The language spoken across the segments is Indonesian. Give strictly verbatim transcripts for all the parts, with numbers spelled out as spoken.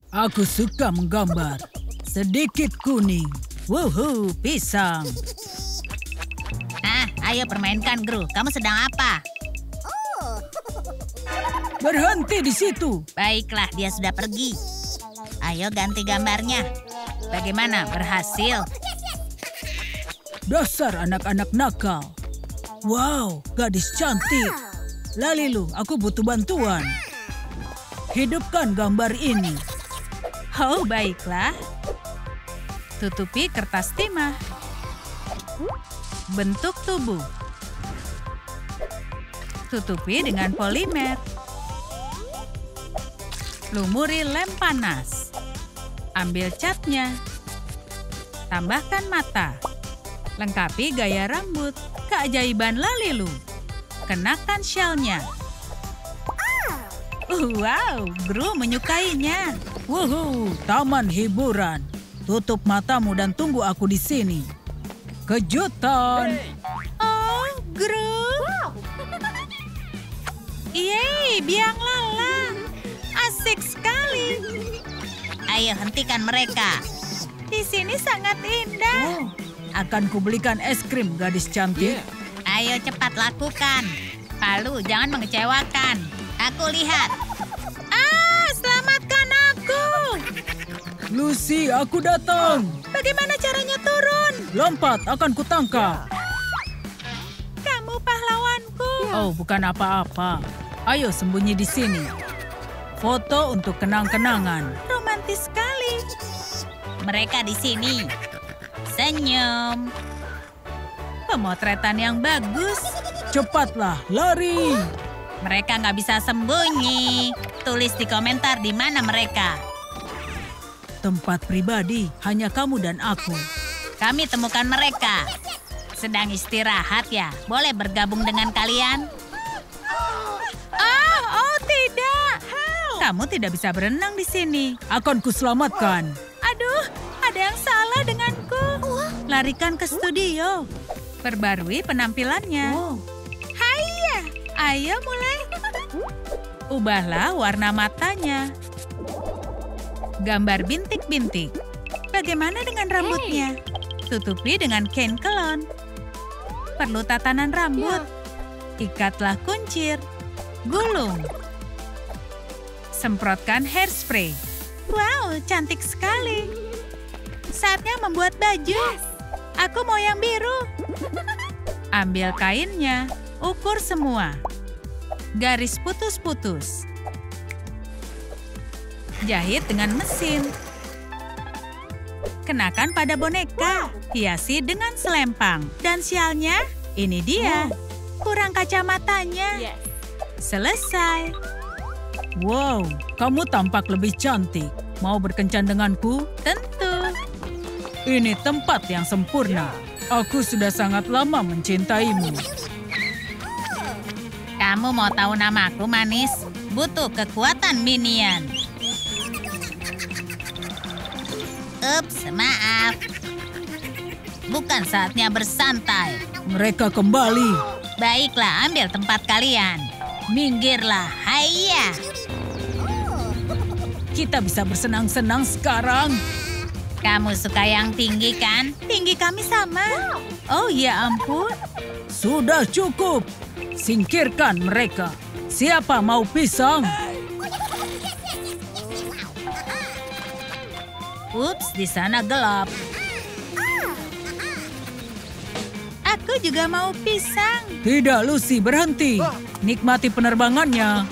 Aku suka menggambar. Sedikit kuning. Wuhu, pisang. Ah, ayo permainkan, Gru. Kamu sedang apa? Berhenti di situ. Baiklah, dia sudah pergi. Ayo ganti gambarnya. Bagaimana, berhasil? Dasar anak-anak nakal. Wow, gadis cantik. Lalilu, aku butuh bantuan. Hidupkan gambar ini. Oh, baiklah. Tutupi kertas timah. Bentuk tubuh. Tutupi dengan polimer. Lumuri lem panas. Ambil catnya. Tambahkan mata. Lengkapi gaya rambut. Keajaiban Lalilu. Kenakan syalnya. Wow, Gru menyukainya. Wuhu, taman hiburan. Tutup matamu dan tunggu aku di sini. Kejutan. Oh, Gru. Yeay, biang lala. Asik sekali. Ayo hentikan mereka. Di sini sangat indah. Oh, akan kubelikan es krim, gadis cantik. Ayo cepat lakukan. Palu, jangan mengecewakan. Aku lihat. Ah, selamatkan aku. Lucy, aku datang. Bagaimana caranya turun? Lompat, akan kutangkap. Kamu pahlawanku. Oh, bukan apa-apa. Ayo sembunyi di sini. Foto untuk kenang-kenangan. Romantis sekali. Mereka di sini. Senyum. Pemotretan yang bagus. Cepatlah, lari. Mereka nggak bisa sembunyi. Tulis di komentar di mana mereka. Tempat pribadi, hanya kamu dan aku. Kami temukan mereka. Sedang istirahat ya. Boleh bergabung dengan kalian? Ah, oh tidak. Kamu tidak bisa berenang di sini. Akan kuselamatkan. Aduh, ada yang salah denganku. Larikan ke studio. Perbarui penampilannya. Haiya, ayo mulai. Ubahlah warna matanya. Gambar bintik-bintik. Bagaimana dengan rambutnya? Tutupi dengan kain kelon. Perlu tatanan rambut. Ikatlah kuncir. Gulung. Semprotkan hairspray. Wow, cantik sekali. Saatnya membuat baju. Aku mau yang biru. Ambil kainnya, ukur semua. Garis putus-putus. Jahit dengan mesin. Kenakan pada boneka. Hiasi dengan selempang. Dan sialnya, ini dia. Kurang kacamatanya. Selesai. Wow, kamu tampak lebih cantik. Mau berkencan denganku? Tentu. Ini tempat yang sempurna. Aku sudah sangat lama mencintaimu. Kamu mau tahu namaku, manis? Butuh kekuatan minion. Ups, maaf. Bukan saatnya bersantai. Mereka kembali. Baiklah, ambil tempat kalian. Minggirlah, hayya. Kita bisa bersenang-senang sekarang. Kamu suka yang tinggi kan? Tinggi kami sama. Oh ya ampun. Sudah cukup. Singkirkan mereka. Siapa mau pisang? Ups, di sana gelap. Aku juga mau pisang. Tidak, Lucy, berhenti. Nikmati penerbangannya.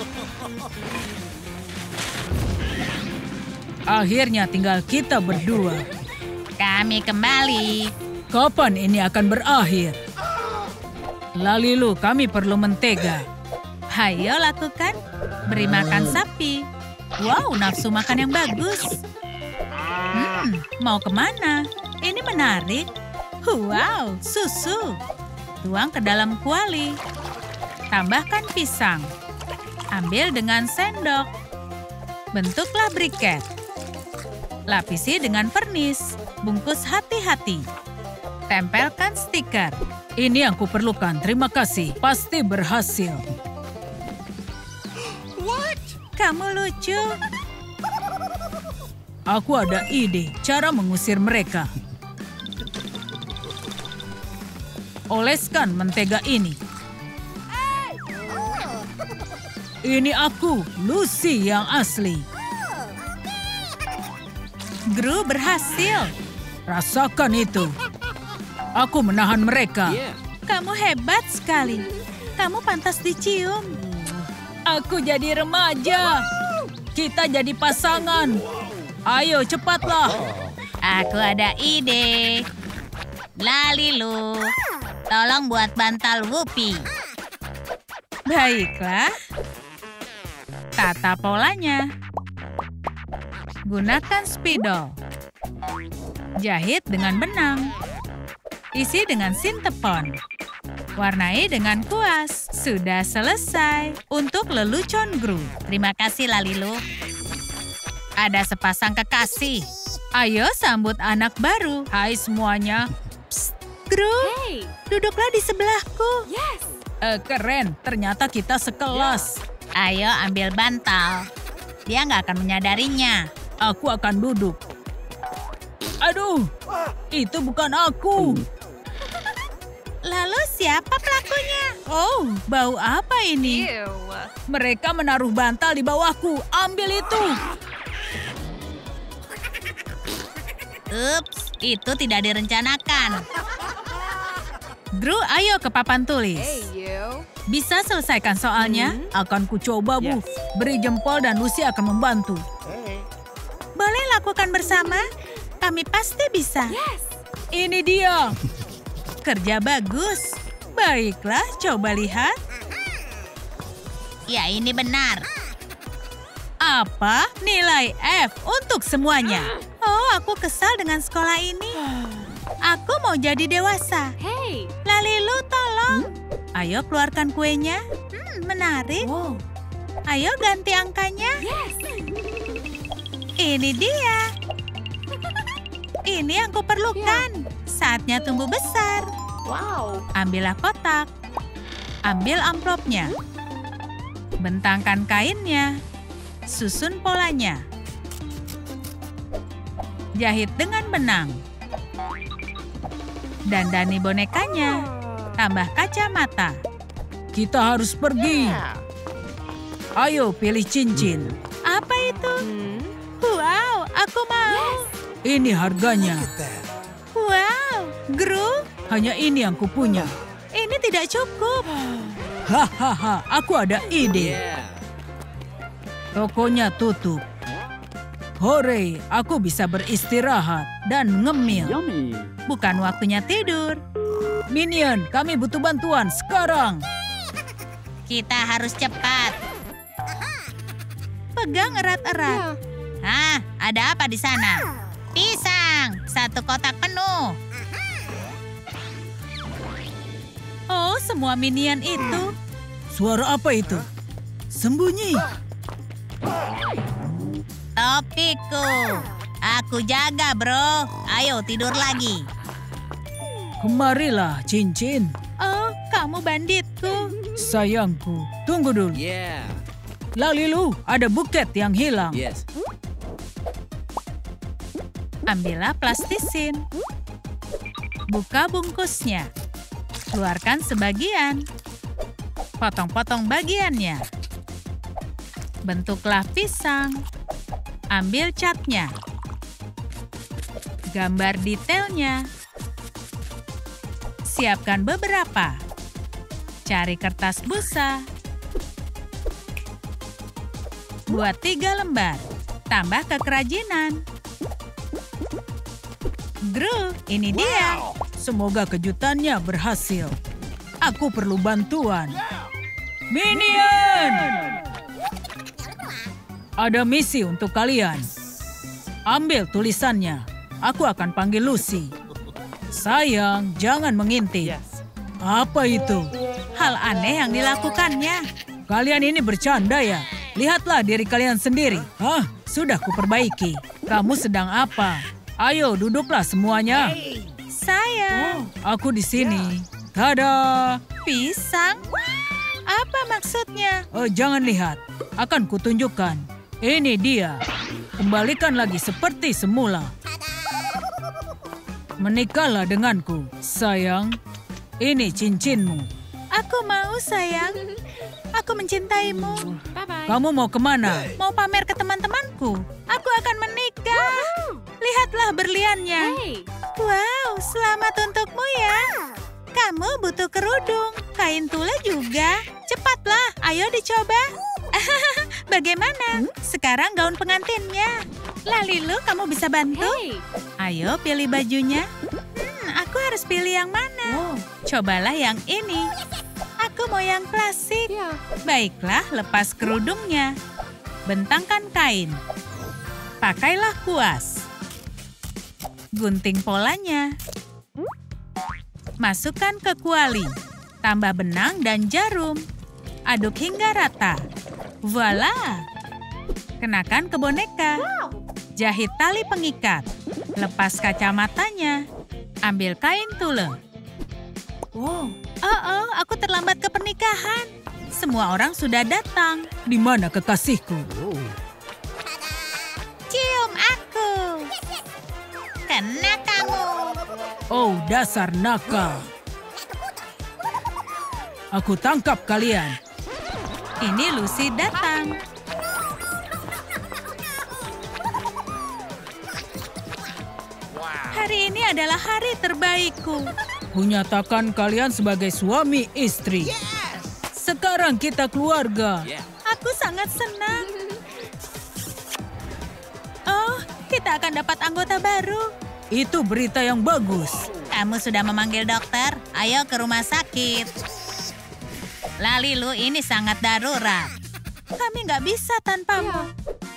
Akhirnya tinggal kita berdua. Kami kembali. Kapan ini akan berakhir? Lalilu, kami perlu mentega. Hayo lakukan. Beri makan sapi. Wow, nafsu makan yang bagus. Hmm, mau kemana? Ini menarik. Wow, susu. Tuang ke dalam kuali. Tambahkan pisang. Ambil dengan sendok. Bentuklah briket. Lapisi dengan vernis. Bungkus hati-hati. Tempelkan stiker. Ini yang kuperlukan, terima kasih. Pasti berhasil. Kamu lucu. Aku ada ide cara mengusir mereka. Oleskan mentega ini. Ini aku, Lucy yang asli. Gru berhasil. Rasakan itu. Aku menahan mereka. Kamu hebat sekali. Kamu pantas dicium. Aku jadi remaja. Kita jadi pasangan. Ayo cepatlah. Aku ada ide. Lalilu, tolong buat bantal Whoopi. Baiklah. Tata polanya. Gunakan spidol. Jahit dengan benang. Isi dengan sintepon. Warnai dengan kuas. Sudah selesai untuk lelucon Gru. Terima kasih, Lalilu. Ada sepasang kekasih. Ayo sambut anak baru. Hai semuanya. Psst, Gru, duduklah di sebelahku. Eh, keren, ternyata kita sekelas. Ayo ambil bantal. Dia nggak akan menyadarinya. Aku akan duduk. Aduh, itu bukan aku. Lalu siapa pelakunya? Oh, bau apa ini? Mereka menaruh bantal di bawahku. Ambil itu. Ups, itu tidak direncanakan. Gru, ayo ke papan tulis. Bisa selesaikan soalnya? Akan kucoba, Bu. Beri jempol dan Lucy akan membantu. Boleh lakukan bersama? Kami pasti bisa. Ini dia. Kerja bagus. Baiklah, coba lihat. Ya, ini benar. Apa? Nilai F untuk semuanya. Oh, aku kesal dengan sekolah ini. Aku mau jadi dewasa. Lalilu, tolong. Ayo keluarkan kuenya. Hmm, menarik. Ayo ganti angkanya. Ini dia. Ini yang kuperlukan. Saatnya tumbuh besar. Ambillah kotak. Ambil amplopnya. Bentangkan kainnya. Susun polanya. Jahit dengan benang. Dandani bonekanya. Tambah kacamata. Kita harus pergi. Ayo pilih cincin. Apa itu? Wow, aku mau. Ini harganya. Wow, Gru, Hanya ini yang kupunya. ini tidak cukup. Hahaha, aku ada ide. Tokonya tutup. Hore, aku bisa beristirahat dan ngemil. Bukan waktunya tidur. Minion, kami butuh bantuan sekarang. Kita harus cepat. Pegang erat-erat. Hah, ada apa di sana? Pisang, satu kotak penuh. Oh, semua minion itu. Suara apa itu? Sembunyi. Topiku. Aku jaga, bro. Ayo tidur lagi. Kemarilah, cincin. Oh, kamu banditku. Sayangku, tunggu dulu. Lalilu, ada buket yang hilang. Ambillah plastisin. Buka bungkusnya. Keluarkan sebagian. Potong-potong bagiannya. Bentuklah pisang. Ambil catnya. Gambar detailnya. Siapkan beberapa. Cari kertas busa. Buat tiga lembar. Tambah ke kerajinan. Gru, ini dia. Semoga kejutannya berhasil. Aku perlu bantuan. Minion! Ada misi untuk kalian. Ambil tulisannya. Aku akan panggil Lucy. Sayang, jangan mengintip. Apa itu? Hal aneh yang dilakukannya. Kalian ini bercanda ya? Lihatlah diri kalian sendiri. Hah? Sudah kuperbaiki. Kamu sedang apa? Ayo duduklah semuanya. Saya. Aku di sini. Tada! Pisang? Apa maksudnya? Oh, jangan lihat. Akan kutunjukkan. Ini dia. Kembalikan lagi seperti semula. Menikahlah denganku, sayang. Ini cincinmu. Aku mau, sayang. Aku mencintaimu. Kamu mau kemana? Mau pamer ke teman-temanku. Aku akan menikah. Lihatlah berliannya. Wow, selamat untukmu ya. Kamu butuh kerudung, kain tula juga. Cepatlah, ayo dicoba. Bagaimana? Sekarang gaun pengantinnya. Lalilu, kamu bisa bantu? Ayo pilih bajunya. Hmm, aku harus pilih yang mana? Cobalah yang ini. Aku mau yang klasik. Baiklah, lepas kerudungnya. Bentangkan kain. Pakailah kuas. Gunting polanya. Masukkan ke kuali. Tambah benang dan jarum. Aduk hingga rata. Voila! Kenakan ke boneka. Jahit tali pengikat. Lepas kacamatanya. Ambil kain tule. Oh, oh, aku terlambat ke pernikahan. Semua orang sudah datang. Di mana kekasihku? Cium aku. Kena kamu. Oh, dasar nakal. Aku tangkap kalian. Ini Lucy datang. Hari ini adalah hari terbaikku. Kunyatakan kalian sebagai suami istri. Sekarang kita keluarga. Aku sangat senang. Oh, kita akan dapat anggota baru. Itu berita yang bagus. Kamu sudah memanggil dokter? Ayo ke rumah sakit. Lalilu, ini sangat darurat. Kami nggak bisa tanpamu.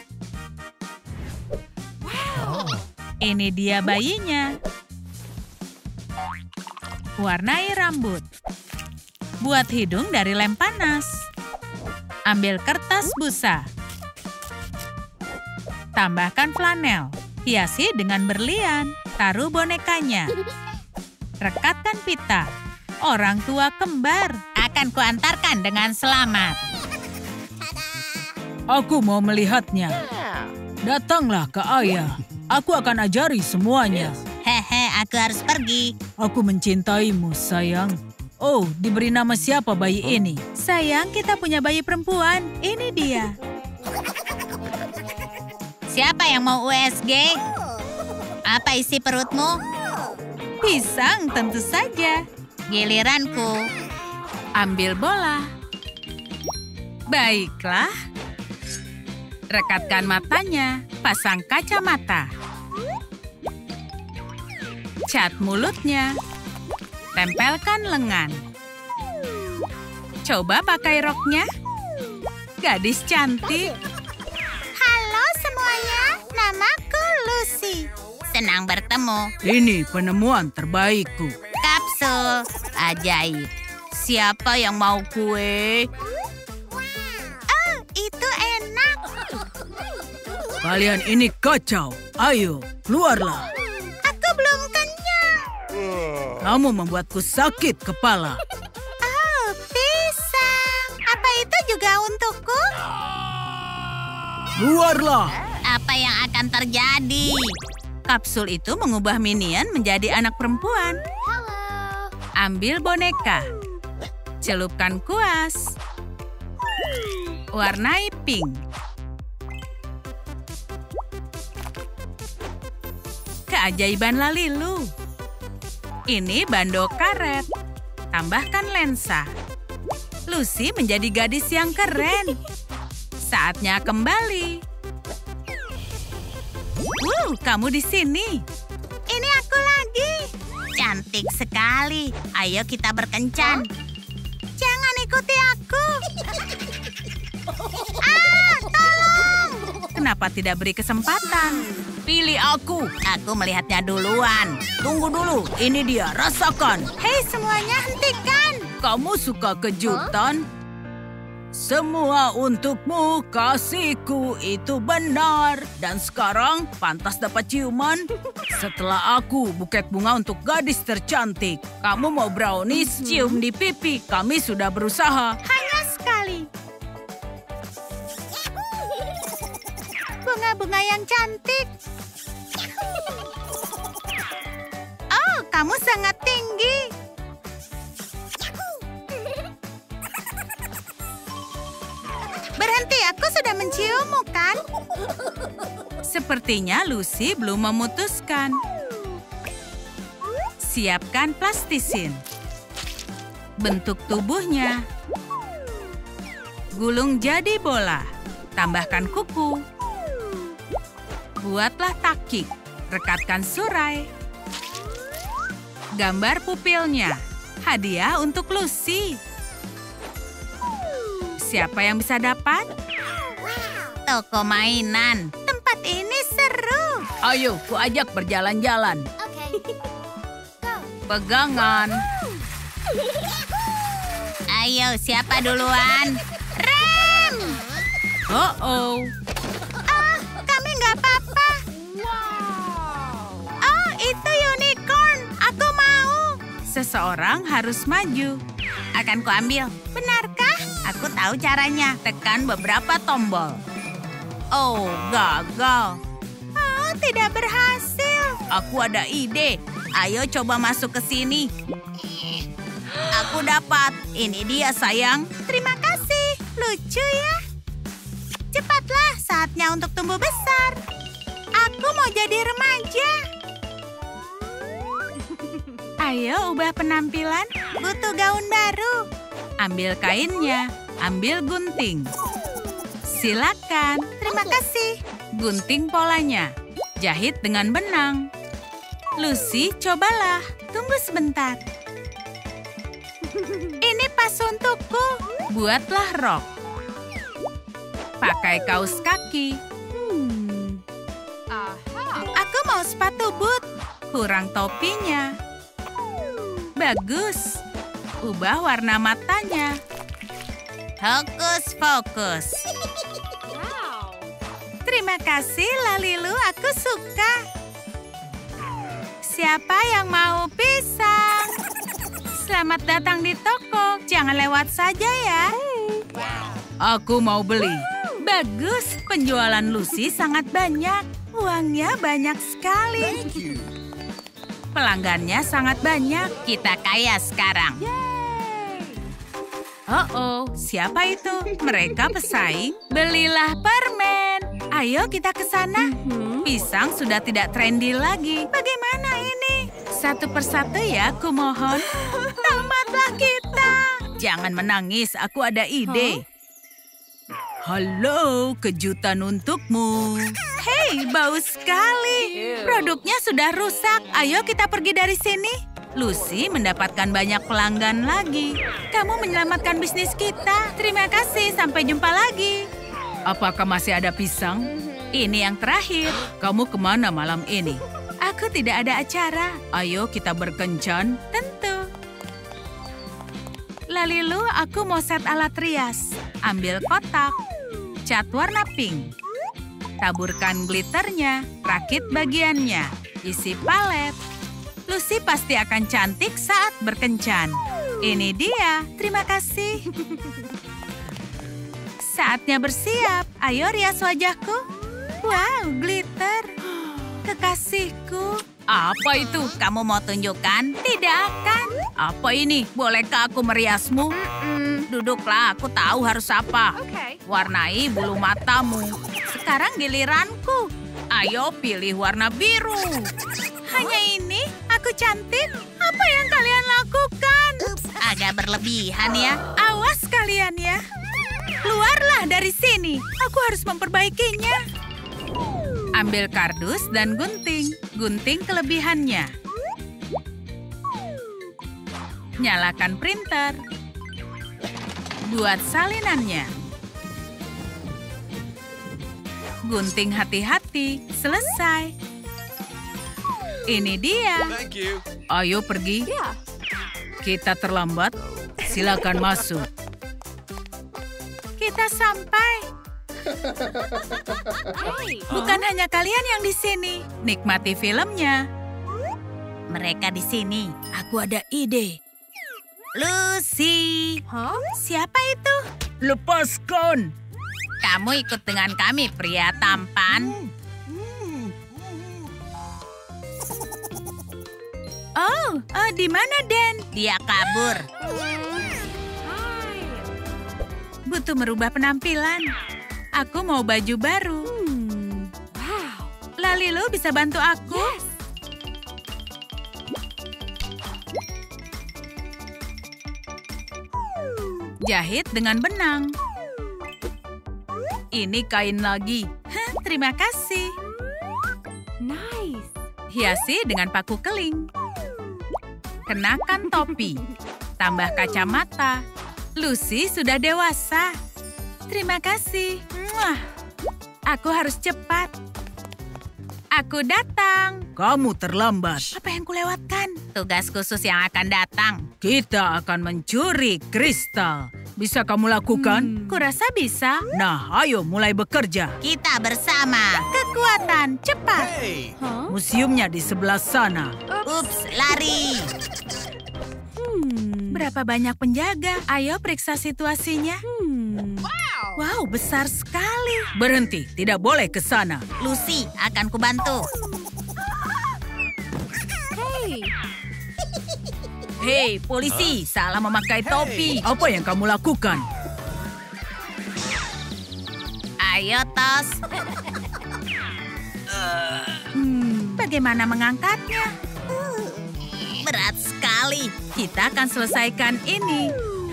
Ini dia bayinya. Warnai rambut. Buat hidung dari lem panas. Ambil kertas busa. Tambahkan flanel. Hiasi dengan berlian. Taruh bonekanya. Rekatkan pita. Orang tua kembar. Akan kuantarkan dengan selamat. Aku mau melihatnya. Datanglah ke ayah. Aku akan ajari semuanya. Hehe, aku harus pergi. Aku mencintaimu, sayang. Oh, diberi nama siapa bayi ini? Sayang, kita punya bayi perempuan. Ini dia. Siapa yang mau U S G? Apa isi perutmu? Pisang, tentu saja. Giliranku. Ambil bola. Baiklah. Rekatkan matanya. Pasang kacamata. Cat mulutnya. Tempelkan lengan. Coba pakai roknya. Gadis cantik. Halo semuanya, namaku Lucy. Senang bertemu. Ini penemuan terbaikku. Kapsul ajaib. Siapa yang mau kue? Oh, itu enak. Kalian ini kacau. Ayo, keluarlah. Aku belum kenyang. Kamu membuatku sakit kepala. Oh, pisang. Apa itu juga untukku? Keluarlah. Apa yang akan terjadi? Kapsul itu mengubah Minion menjadi anak perempuan. Ambil boneka. Celupkan kuas. Warnai pink. Keajaiban Lalilu. Ini bando karet. Tambahkan lensa. Lucy menjadi gadis yang keren. Saatnya kembali. Wuh, kamu di sini. Ini aku lagi. Cantik sekali. Ayo kita berkencan. Jangan ikuti aku. Ah, tolong. Kenapa tidak beri kesempatan? Pilih aku. Aku melihatnya duluan. Tunggu dulu. Ini dia, rasakan. Hei semuanya, hentikan. Kamu suka kejutan? Semua untukmu, kasihku, itu benar. Dan sekarang, pantas dapat ciuman? Setelah aku, buket bunga untuk gadis tercantik. Kamu mau brownies, cium di pipi. Kami sudah berusaha. Hangat sekali. Bunga bunga yang cantik. Oh, kamu sangat tinggi. Berhenti, aku sudah menciummu, kan? Sepertinya Lucy belum memutuskan. Siapkan plastisin. Bentuk tubuhnya. Gulung jadi bola. Tambahkan kuku. Buatlah takik. Rekatkan surai. Gambar pupilnya. Hadiah untuk Lucy. Siapa yang bisa dapat? Toko mainan. Tempat ini seru. Ayo, ku ajak berjalan-jalan. Pegangan. Ayo, siapa duluan? Rem! Oh-oh. Oh, kami nggak apa-apa. Oh, itu unicorn. Aku mau. Seseorang harus maju. Akan kuambil. Benarkah? Aku tahu caranya. Tekan beberapa tombol. Oh, gagal. Oh, tidak berhasil. Aku ada ide. Ayo coba masuk ke sini. Aku dapat. Ini dia, sayang. Terima kasih. Lucu ya. Cepatlah, saatnya untuk tumbuh besar. Aku mau jadi remaja. Ayo ubah penampilan. Butuh gaun baru. Ambil kainnya. Ambil gunting. Silakan. Terima kasih. Gunting polanya. Jahit dengan benang. Lucy, cobalah. Tunggu sebentar. Ini pas untukku. Buatlah rok. Pakai kaus kaki. Hmm. Aku mau sepatu boot. Kurang topinya. Bagus. Ubah warna matanya. Hokus pokus. Terima kasih, Lalilu. Aku suka. Siapa yang mau pisang? Selamat datang di toko. Jangan lewat saja ya. Aku mau beli. Bagus, penjualan Lucy sangat banyak. Uangnya banyak sekali. Pelanggannya sangat banyak. Kita kaya sekarang. Oh-oh, siapa itu? Mereka pesaing. Belilah permen. Ayo kita ke sana. Pisang sudah tidak trendy lagi. Bagaimana ini? Satu persatu ya, kumohon. Tamatlah kita. Jangan menangis, aku ada ide. Halo, kejutan untukmu. Hei, bau sekali. Produknya sudah rusak. Ayo kita pergi dari sini. Lucy mendapatkan banyak pelanggan lagi. Kamu menyelamatkan bisnis kita. Terima kasih, sampai jumpa lagi. Apakah masih ada pisang? Ini yang terakhir. Kamu kemana malam ini? Aku tidak ada acara. Ayo kita berkencan. Tentu. Lalilu, aku mau set alat rias. Ambil kotak. Cat warna pink. Taburkan glitternya. Rakit bagiannya. Isi palet. Lucy pasti akan cantik saat berkencan. Ini dia. Terima kasih. Saatnya bersiap. Ayo rias wajahku. Wow, glitter. Kekasihku. Apa itu? Kamu mau tunjukkan? Tidak akan. Apa ini? Bolehkah aku meriasmu? Mm-mm. Duduklah, aku tahu harus apa. Oke. Warnai bulu matamu. Sekarang giliranku. Ayo pilih warna biru. Hanya ini? Aku cantik? Apa yang kalian lakukan? Agak berlebihan ya. Awas kalian ya. Keluarlah dari sini. Aku harus memperbaikinya. Ambil kardus dan gunting. Gunting kelebihannya. Nyalakan printer. Buat salinannya. Gunting hati-hati. Selesai. Ini dia. Thank you. Ayo pergi. Kita terlambat. Silakan masuk. Kita sampai. Bukan hanya kalian yang di sini. Nikmati filmnya. Mereka di sini. Aku ada ide. Lucy. Siapa itu? Lepaskan. Kamu ikut dengan kami, pria tampan. Oh, oh di mana Dan? Dia kabur. Butuh merubah penampilan. Aku mau baju baru. Lalilu bisa bantu aku? Jahit dengan benang. Ini kain lagi. Hah, terima kasih. Nice. Hiasi dengan paku keling. Kenakan topi. Tambah kacamata. Lucy sudah dewasa. Terima kasih. Muah. Aku harus cepat. Aku datang. Kamu terlambat. Apa yang kulewatkan? Tugas khusus yang akan datang. Kita akan mencuri kristal. Bisa kamu lakukan? Hmm, kurasa bisa. Nah, ayo mulai bekerja. Kita bersama. Kekuatan, cepat. Huh? Museumnya di sebelah sana. Ups, lari. Hmm. Berapa banyak penjaga? Ayo periksa situasinya. Hmm. Wow, besar sekali. Berhenti, tidak boleh ke sana. Lucy akan kubantu. Hey. Hei, polisi, salah memakai topi. Apa yang kamu lakukan? Ayo, Tos. Hmm, bagaimana mengangkatnya? Berat sekali. Kita akan selesaikan ini.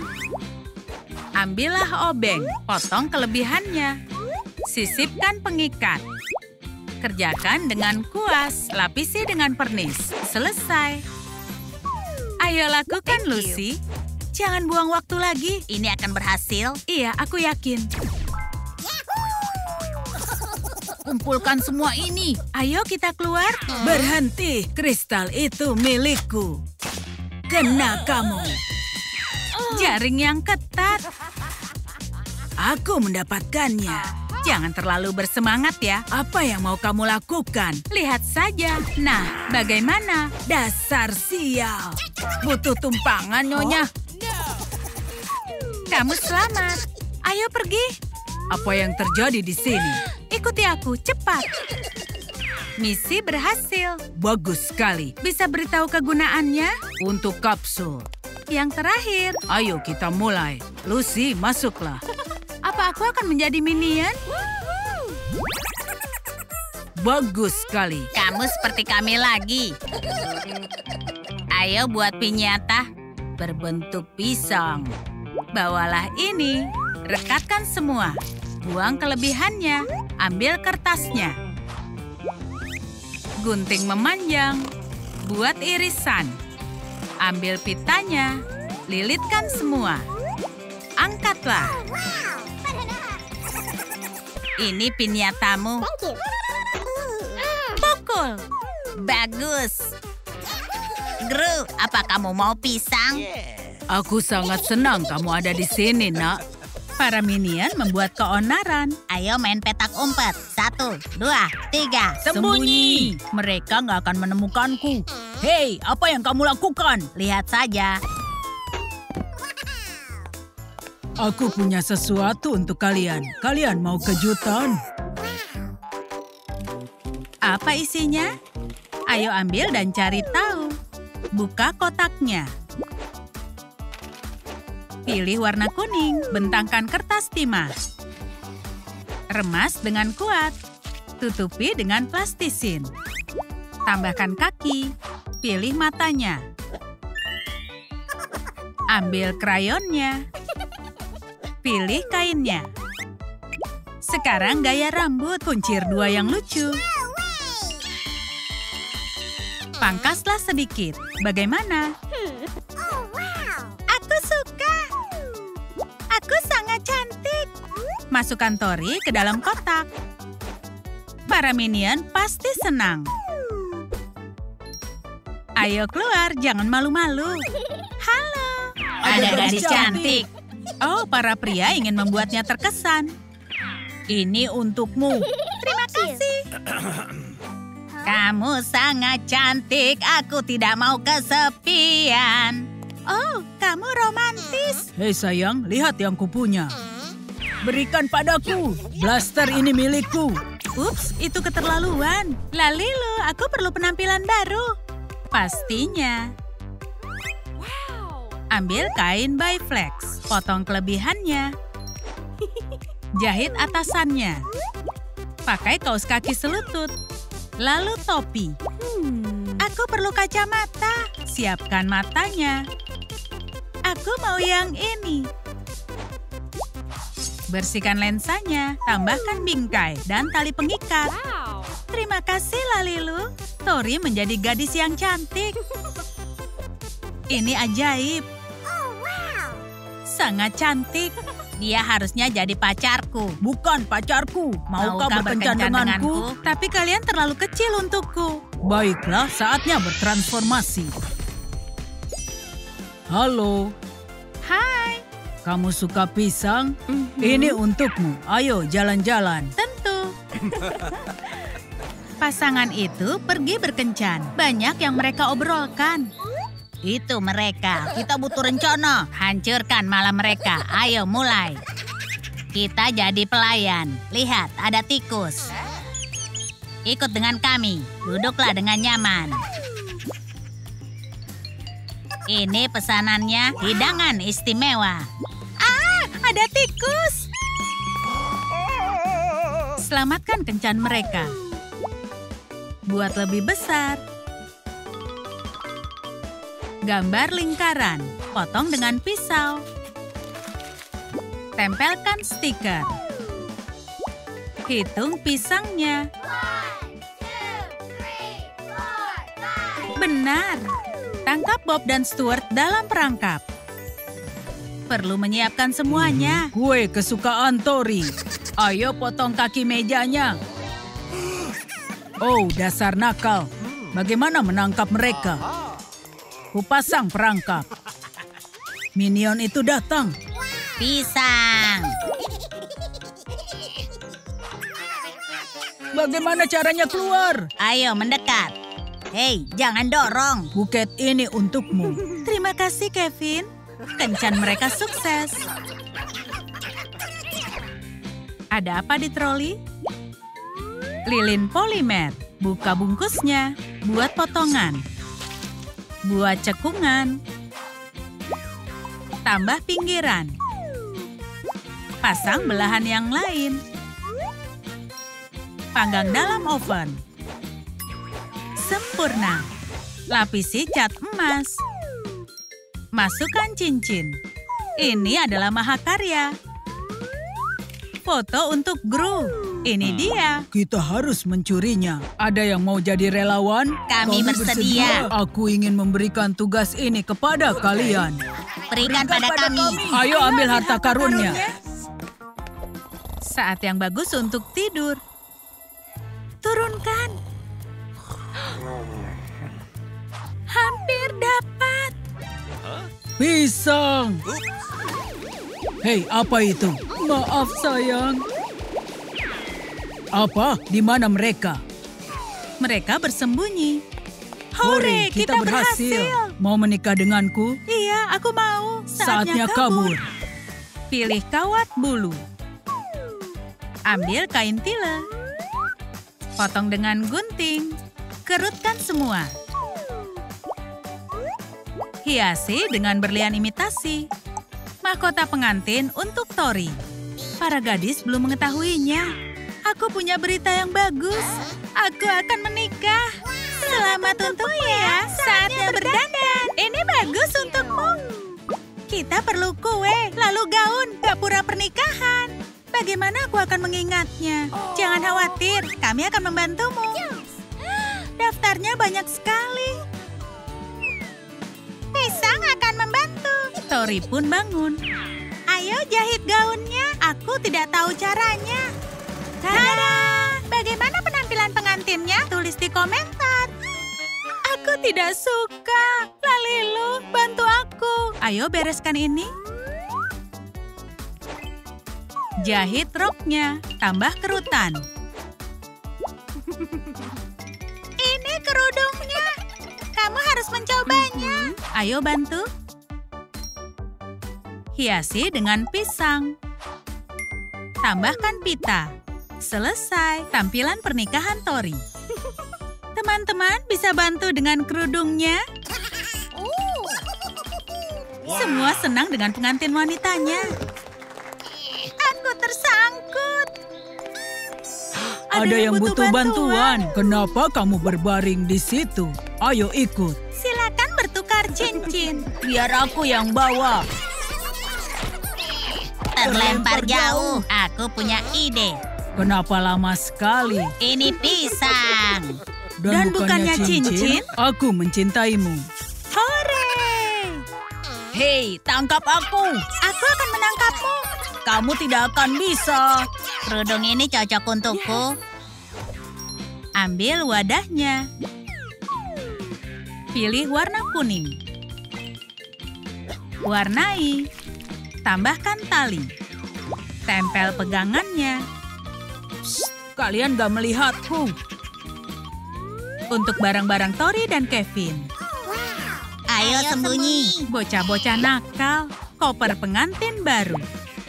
Ambillah obeng, potong kelebihannya. Sisipkan pengikat. Kerjakan dengan kuas, lapisi dengan pernis. Selesai. Ayo lakukan, Thank you. Lucy. Jangan buang waktu lagi. Ini akan berhasil. Iya, aku yakin. Kumpulkan semua ini. Ayo kita keluar. Berhenti, kristal itu milikku. Kena kamu. Jaring yang ketat. Aku mendapatkannya. Jangan terlalu bersemangat ya. Apa yang mau kamu lakukan? Lihat saja. Nah, bagaimana? Dasar sial. Butuh tumpangan, Nyonya. Kamu selamat. Ayo pergi. Apa yang terjadi di sini? Ikuti aku, cepat. Misi berhasil. Bagus sekali. Bisa beritahu kegunaannya? Untuk kapsul. Yang terakhir, Ayo kita mulai. Lucy, masuklah. apa aku akan menjadi minion? Bagus sekali. Kamu seperti kami lagi. Ayo buat pinyata. Berbentuk pisang. Bawalah ini. Rekatkan semua. Buang kelebihannya. Ambil kertasnya. Gunting memanjang. Buat irisan. Ambil pitanya. Lilitkan semua. Angkatlah. Ini pinyatamu. Pukul. Bagus. Gru, apa kamu mau pisang? Aku sangat senang kamu ada di sini, nak. Para minion membuat keonaran. Ayo main petak umpet. Satu, dua, tiga. Sembunyi. Mereka nggak akan menemukanku. Hei, apa yang kamu lakukan? Lihat saja. Aku punya sesuatu untuk kalian. Kalian mau kejutan? Apa isinya? Ayo ambil dan cari tahu. Buka kotaknya. Pilih warna kuning, bentangkan kertas timah. Remas dengan kuat. Tutupi dengan plastisin. Tambahkan kaki. Pilih matanya. Ambil krayonnya. Pilih kainnya. Sekarang gaya rambut, kuncir dua yang lucu. Pangkaslah sedikit. Bagaimana? Aku suka. Aku sangat cantik. Masukkan Tori ke dalam kotak. Para minion pasti senang. Ayo keluar, jangan malu-malu. Halo. Ada gadis cantik. Oh, para pria ingin membuatnya terkesan. Ini untukmu. Terima kasih. Kamu sangat cantik. Aku tidak mau kesepian. Oh, kamu romantis. Hei sayang, lihat yang kupunya. Berikan padaku. Blaster ini milikku. Ups, itu keterlaluan. Lalilu, aku perlu penampilan baru. Pastinya. Ambil kain Biflex, potong kelebihannya. Jahit atasannya. Pakai kaos kaki selutut. Lalu topi. Aku perlu kacamata. Siapkan matanya. Aku mau yang ini. Bersihkan lensanya. Tambahkan bingkai dan tali pengikat. Terima kasih, Lalilu. Tori menjadi gadis yang cantik. Ini ajaib. Sangat cantik. Dia harusnya jadi pacarku. Bukan pacarku. Maukah Maukah berkencan berkencan denganku? denganku? Tapi kalian terlalu kecil untukku. Baiklah, saatnya bertransformasi. Halo, Hai, kamu suka pisang? Ini untukmu. Ayo jalan-jalan. tentu. Pasangan itu pergi berkencan. Banyak yang mereka obrolkan. Itu mereka. Kita butuh rencana. Hancurkan malam mereka. Ayo mulai. Kita jadi pelayan. Lihat, ada tikus. Ikut dengan kami. Duduklah dengan nyaman. Ini pesanannya, hidangan istimewa. Ah, ada tikus. Selamatkan kencan mereka. Buat lebih besar. Gambar lingkaran, potong dengan pisau. Tempelkan stiker. Hitung pisangnya. Benar. Tangkap Bob dan Stuart dalam perangkap. Perlu menyiapkan semuanya. Kue kesukaan Tori. Ayo potong kaki mejanya. Oh, dasar nakal. Bagaimana menangkap mereka? Kupasang perangkap. Minion itu datang. Pisang. Bagaimana caranya keluar? Ayo mendekat. Hei, jangan dorong. Buket ini untukmu. Terima kasih, Kevin. Kencan mereka sukses. Ada apa di troli? Lilin polimer. Buka bungkusnya. Buat potongan. Buat cekungan. Tambah pinggiran. Pasang belahan yang lain. Panggang dalam oven. Sempurna. Lapisi cat emas. Masukkan cincin. Ini adalah mahakarya. Foto untuk Gru. Ini dia. Kita harus mencurinya. Ada yang mau jadi relawan? Kami bersedia. Aku ingin memberikan tugas ini kepada kalian. Berikan pada kami. Ayo ambil harta karunnya. Saat yang bagus untuk tidur. Turunkan. Hampir dapat. Pisang. Hei, apa itu? Maaf, sayang. Apa? Di mana mereka? Mereka bersembunyi. Hore, kita, berhasil. Mau menikah denganku? Iya, aku mau. Saatnya kabur. Pilih kawat bulu. Ambil kain tila. Potong dengan gunting. Kerutkan semua. Hiasi dengan berlian imitasi. Mahkota pengantin untuk Tori. Para gadis belum mengetahuinya. Aku punya berita yang bagus. Aku akan menikah. Selamat untukmu ya. Saatnya berdandan. Ini bagus untukmu. Kita perlu kue, lalu gaun, gapura pernikahan. Bagaimana aku akan mengingatnya? Jangan khawatir, kami akan membantumu. Daftarnya banyak sekali. Pisang akan membantu. Tori pun bangun. Ayo jahit gaunnya. Aku tidak tahu caranya. Tada! Bagaimana penampilan pengantinnya? Tulis di komentar. Aku tidak suka. Lalilu, bantu aku. Ayo bereskan ini. Jahit roknya, tambah kerutan. Ini kerudungnya. Kamu harus mencobanya. Ayo bantu. Hiasi dengan pisang. Tambahkan pita. Selesai tampilan pernikahan Tori. Teman Teman-teman bisa bantu dengan kerudungnya? Semua senang dengan pengantin wanitanya. Aku tersangkut. Ada, yang butuh bantuan. Kenapa kamu berbaring di situ? Ayo ikut. Silakan bertukar cincin. Biar aku yang bawa. Terlempar jauh. Aku punya ide. Kenapa lama sekali? Ini pisang. Dan bukannya cincin? Aku mencintaimu. Hore! Hei, tangkap aku. Aku akan menangkapmu. Kamu tidak akan bisa. Kerudung ini cocok untukku. Ambil wadahnya. Pilih warna kuning. Warnai. Tambahkan tali. Tempel pegangannya. Shh, kalian gak melihatku. Untuk barang-barang Tori dan Kevin. Ayo sembunyi. Bocah-bocah nakal. Koper pengantin baru.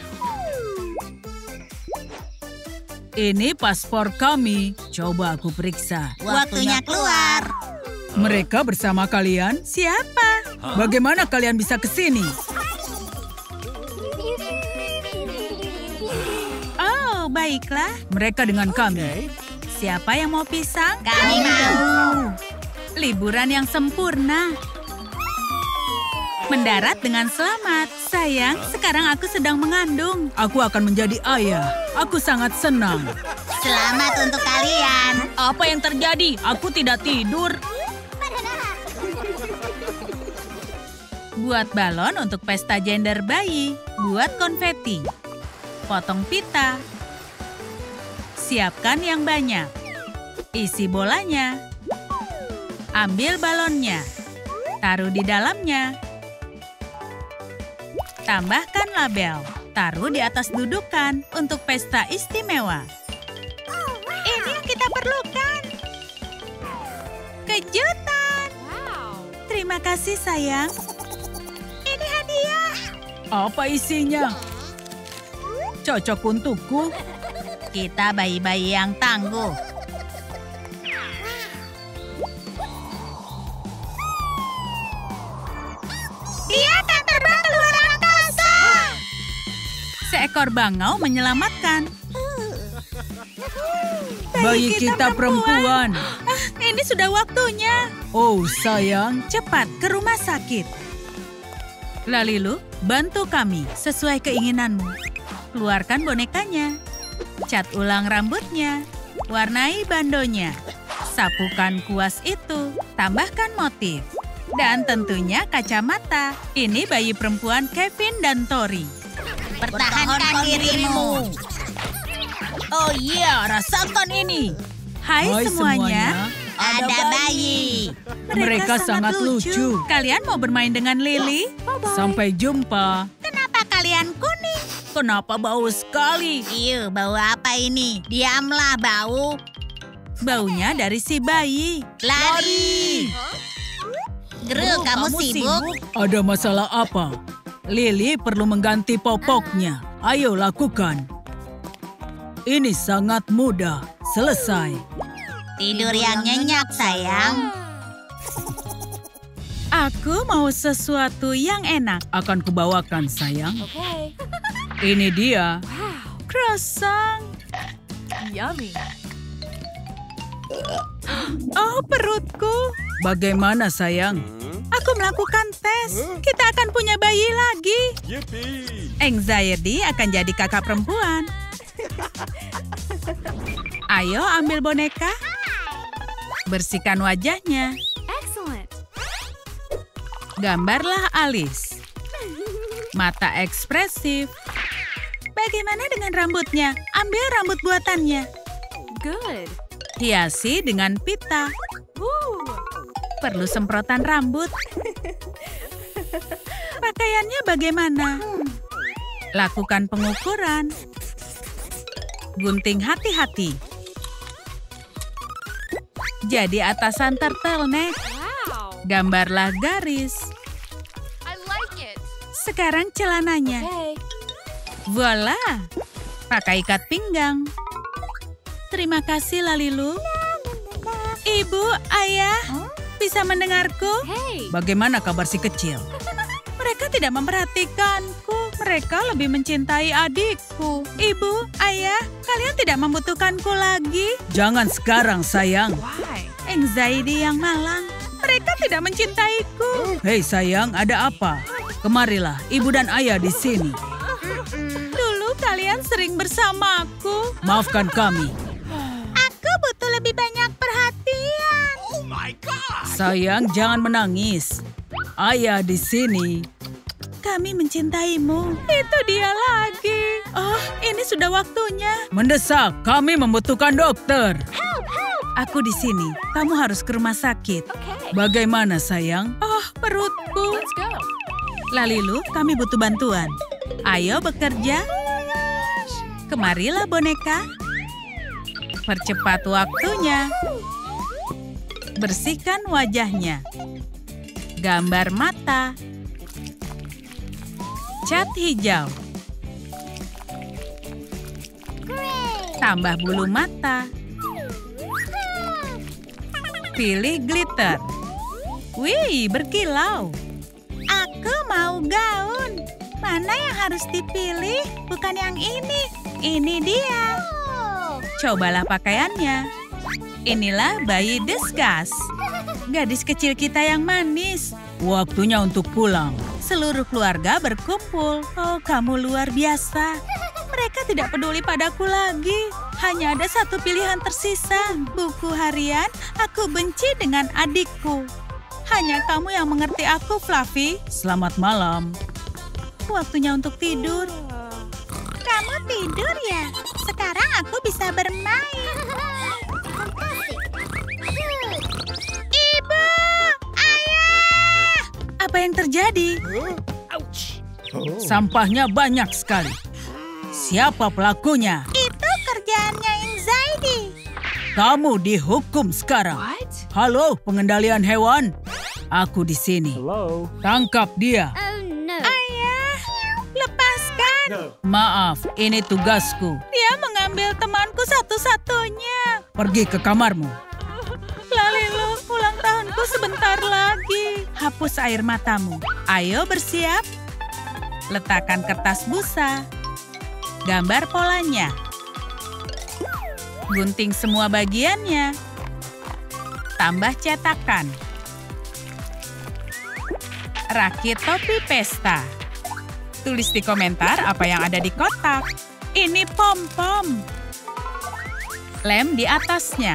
Ini paspor kami. Coba aku periksa. Waktunya keluar. Mereka bersama kalian? Siapa? Bagaimana kalian bisa ke sini? Oh, baiklah. Mereka dengan kami. Siapa yang mau pisang? Kami mau. Liburan yang sempurna. Mendarat dengan selamat. Sayang, sekarang aku sedang mengandung. Aku akan menjadi ayah. Aku sangat senang. Selamat untuk kalian. Apa yang terjadi? Aku tidak tidur. Buat balon untuk pesta gender bayi. Buat konfeti. Potong pita. Siapkan yang banyak. Isi bolanya. Ambil balonnya. Taruh di dalamnya. Tambahkan label. Taruh di atas dudukan untuk pesta istimewa. Ini yang kita perlukan. Kejutan. Terima kasih, sayang. Ini hadiah. Apa isinya? Cocok untukku. Kita bayi-bayi yang tangguh. Dia akan terbang ke luar angkasa. Seekor bangau menyelamatkan. Bayi kita perempuan. Ah, ini sudah waktunya. Oh, sayang. Cepat ke rumah sakit. Lalilu, bantu kami sesuai keinginanmu. Keluarkan bonekanya. Cat ulang rambutnya. Warnai bandonya. Sapukan kuas itu. Tambahkan motif. Dan tentunya kacamata. Ini bayi perempuan Kevin dan Tori. Pertahankan dirimu. Oh iya, rasakan ini. Hai, Hai semuanya. Ada bayi. Mereka sangat lucu. Kalian mau bermain dengan Lily? Sampai jumpa. Kenapa kalian kuning? Kenapa bau sekali? Iya, bau apa ini? Diamlah, bau. Baunya dari si bayi. Lari. Gru, Oh, kamu, sibuk? Ada masalah apa? Lily perlu mengganti popoknya. Ayo lakukan. Ini sangat mudah. Selesai. Tidur yang nyenyak, sayang. Aku mau sesuatu yang enak. Akan kubawakan, sayang. Ini dia. Croissant. Yummy. Oh, perutku. Bagaimana, sayang? Aku melakukan tes. Kita akan punya bayi lagi. Anxiety akan jadi kakak perempuan. Ayo ambil boneka. Bersihkan wajahnya. Excellent. Gambarlah alis. Mata ekspresif. Bagaimana dengan rambutnya? Ambil rambut buatannya. Good. Hiasi dengan pita. Woo. Perlu semprotan rambut. Pakaiannya bagaimana? Lakukan pengukuran. Gunting hati-hati. Jadi atasan turtleneck. Wow. Gambarlah garis. I like it. Sekarang celananya. Okay. Voila! Pakai ikat pinggang. Terima kasih, Lalilu. Ibu, ayah, bisa mendengarku? Hey. Bagaimana kabar si kecil? Mereka tidak memperhatikanku. Mereka lebih mencintai adikku. Ibu, ayah, kalian tidak membutuhkanku lagi. Jangan sekarang, sayang. Why? Anxiety yang malang. Mereka tidak mencintaiku. Hei sayang, ada apa? Kemarilah, ibu dan ayah di sini. Dulu kalian sering bersamaku. Maafkan kami. Aku butuh lebih banyak perhatian. Sayang, jangan menangis. Ayah di sini. Kami mencintaimu. Itu dia lagi. Oh, ini sudah waktunya. Mendesak, kami membutuhkan dokter. Aku di sini. Kamu harus ke rumah sakit. Okay. Bagaimana sayang? Oh, perutku. Let's go. Lalilu, kami butuh bantuan. Ayo bekerja. Kemarilah boneka. Percepat waktunya. Bersihkan wajahnya. Gambar mata. Cat hijau. Tambah bulu mata. Pilih glitter. Wih, berkilau. Aku mau gaun. Mana yang harus dipilih? Bukan yang ini. Ini dia. Cobalah pakaiannya. Inilah bayi discuss. Gadis kecil kita yang manis. Waktunya untuk pulang. Seluruh keluarga berkumpul. Oh, kamu luar biasa. Mereka tidak peduli padaku lagi. Hanya ada satu pilihan tersisa. Buku harian, aku benci dengan adikku. Hanya kamu yang mengerti aku, Fluffy. Selamat malam. Waktunya untuk tidur. Kamu tidur ya? Sekarang aku bisa bermain. Ibu! Ayah! Apa yang terjadi? Sampahnya banyak sekali. Siapa pelakunya? Itu kerjaannya Anxiety. Kamu dihukum sekarang. What? Halo, pengendalian hewan. Aku di sini. Hello. Tangkap dia. Oh no. Ayah, lepaskan. Maaf, ini tugasku. Dia mengambil temanku satu-satunya. Pergi ke kamarmu. Lalilu, ulang tahunku sebentar lagi. Hapus air matamu. Ayo bersiap. Letakkan kertas busa. Gambar polanya. Gunting semua bagiannya. Tambah cetakan. Rakit topi pesta. Tulis di komentar apa yang ada di kotak. Ini pom-pom. Lem di atasnya.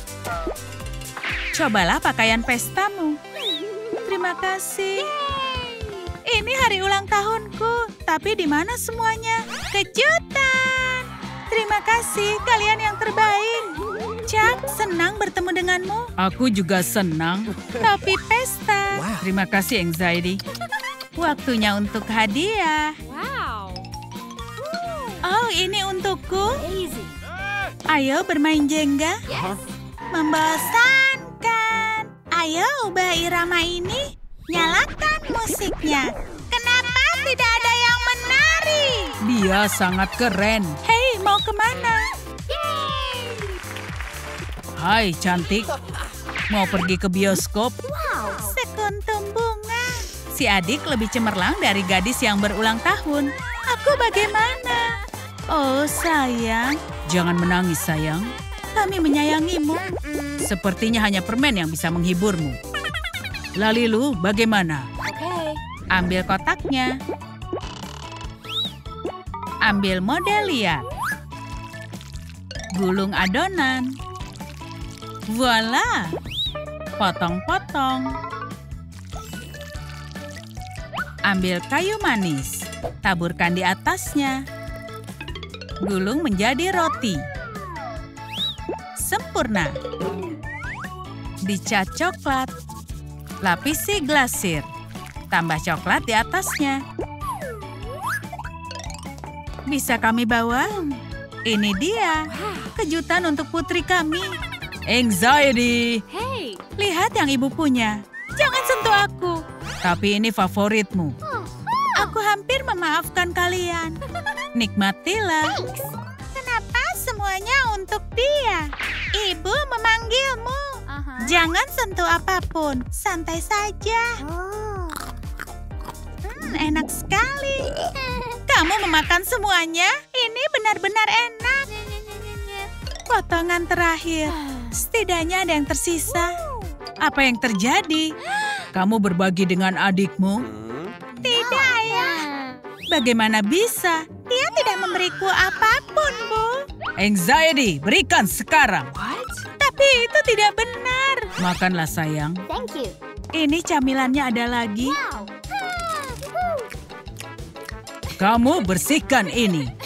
Cobalah pakaian pestamu. Terima kasih. Ini hari ulang tahunku. Tapi di mana semuanya? Kejutan. Terima kasih, kalian yang terbaik. Chuck, senang bertemu denganmu. Aku juga senang. Topi pesta. Terima kasih, Anxiety. Waktunya untuk hadiah. Wow. Oh, ini untukku. Easy. Ayo bermain Jenga. Yes. Membosankan. Ayo ubah irama ini. Nyalakan musiknya. Kenapa tidak ada yang menari? Dia sangat keren. Hei, mau kemana? Hai, cantik. Mau pergi ke bioskop? Sekuntum bunga. Si adik lebih cemerlang dari gadis yang berulang tahun. Aku bagaimana? Oh, sayang. Jangan menangis, sayang. Kami menyayangimu. Sepertinya hanya permen yang bisa menghiburmu. Lalilu, bagaimana? Okay. Ambil kotaknya. Ambil model liat. Gulung adonan. Voila! Potong-potong. Ambil kayu manis. Taburkan di atasnya. Gulung menjadi roti. Sempurna. Dicat coklat. Lapisi glasir. Tambah coklat di atasnya. Bisa kami bawa? Ini dia. Kejutan untuk putri kami. Anxiety. Hey. Lihat yang ibu punya. Jangan sentuh aku. Tapi ini favoritmu. Aku hampir memaafkan kalian. Nikmatilah. Kenapa semuanya untuk dia? Ibu memanggilmu. Uh Jangan sentuh apapun, santai saja. Hmm, enak sekali. Kamu memakan semuanya? Ini benar-benar enak. Potongan terakhir. Setidaknya ada yang tersisa. Apa yang terjadi? Kamu berbagi dengan adikmu? Tidak, Ayah. Bagaimana bisa? Dia tidak memberiku apapun, Bu. Anxiety, berikan sekarang. Tapi itu tidak benar. Makanlah sayang. Thank you. Ini camilannya ada lagi. Kamu bersihkan ini.